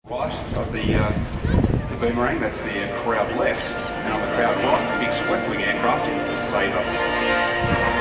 Right of the boomerang, that's the crowd left, and on the crowd right, the big swept wing aircraft is the Sabre.